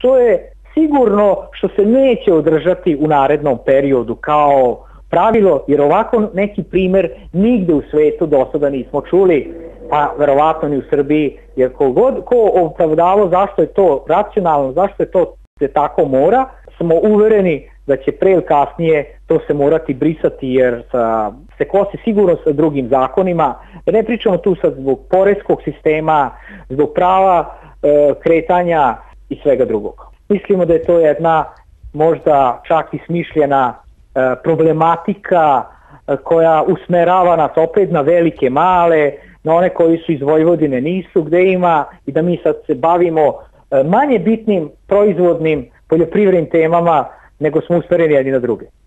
što je sigurno što se neće održati u narednom periodu kao pravilo, jer ovako neki primer nigde u svetu do sada nismo čuli, pa verovatno ni u Srbiji, jer ko opravdavo zašto je to racionalno, zašto je to se tako mora, smo uvereni da će pre ili kasnije to se morati brisati, jer se kosi sigurno sa drugim zakonima, da ne pričamo tu sad zbog poreskog sistema, zbog prava kretanja i svega drugog. Mislimo da je to jedna možda čak i smišljena problematika koja usmerava nas opet na velike male, na one koji su iz Vojvodine nisu gde ima, i da mi sad se bavimo manje bitnim proizvodnim poljoprivrednim temama nego smo usmereni jedni na druge.